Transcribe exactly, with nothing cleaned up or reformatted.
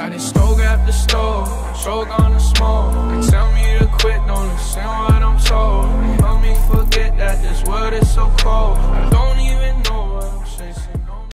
Got it stove after stove, stroke on the smoke. They tell me to quit, don't listen what I'm told. Help me forget that this world is so cold. I don't